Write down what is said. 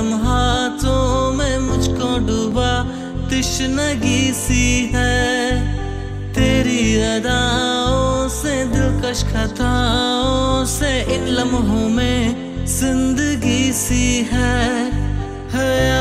लम्हातों में मुझको डूबा तिश्नगी सी है। तेरी अदाओं से दिलकश खताओं से इन लम्हों में जिंदगी सी है।